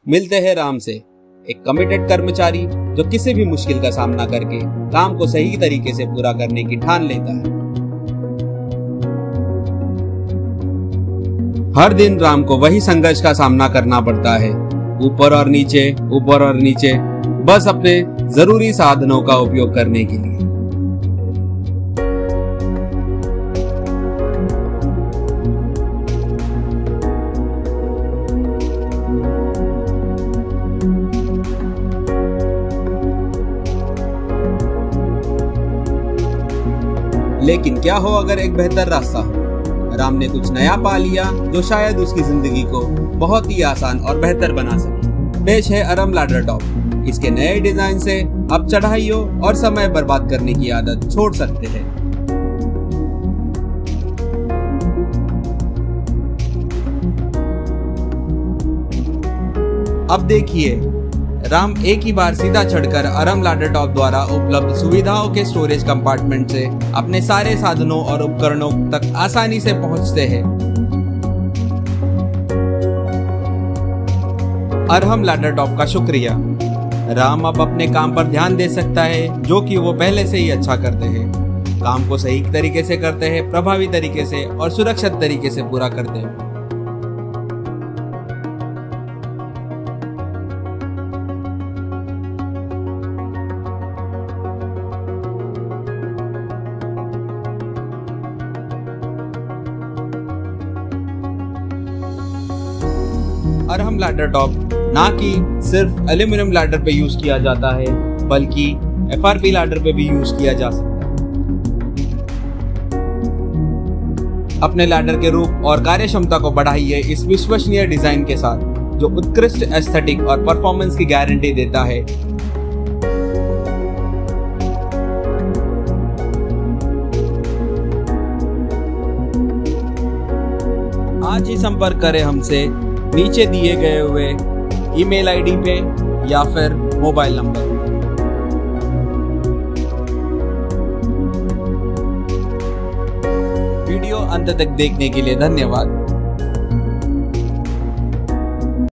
मिलते हैं राम से, एक कमिटेड कर्मचारी जो किसी भी मुश्किल का सामना करके काम को सही तरीके से पूरा करने की ठान लेता है। हर दिन राम को वही संघर्ष का सामना करना पड़ता है, ऊपर और नीचे, बस अपने जरूरी साधनों का उपयोग करने के लिए। लेकिन क्या हो अगर एक बेहतर रास्ता हो? राम ने कुछ नया पा लिया जो शायद उसकी जिंदगी को बहुत ही आसान और बेहतर बना सके। पेश है अरम लैडर टॉप। इसके नए डिजाइन से आप चढ़ाइयों और समय बर्बाद करने की आदत छोड़ सकते हैं। अब देखिए, राम एक ही बार सीधा चढ़कर अरम लैडर टॉप द्वारा उपलब्ध सुविधाओं के स्टोरेज कंपार्टमेंट से अपने सारे साधनों और उपकरणों तक आसानी से पहुंचते हैं। अरम लैडर टॉप का शुक्रिया। राम अब अपने काम पर ध्यान दे सकता है, जो कि वो पहले से ही अच्छा करते हैं। काम को सही तरीके से करते हैं, प्रभावी तरीके से और सुरक्षित तरीके से पूरा करते हैं। अरम लैडर टॉप ना कि सिर्फ एल्यूमिनियम लैडर पे यूज किया जाता है, बल्कि FRP लैडर पे भी यूज किया जा सकता है। अपने लैडर के रूप और कार्यक्षमता को बढ़ाइए इस विश्वसनीय डिजाइन के साथ, जो उत्कृष्ट एस्थेटिक और परफॉर्मेंस की गारंटी देता है। आज ही संपर्क करें हमसे नीचे दिए गए हुए ईमेल आईडी पे या फिर मोबाइल नंबर। वीडियो अंत तक देखने के लिए धन्यवाद।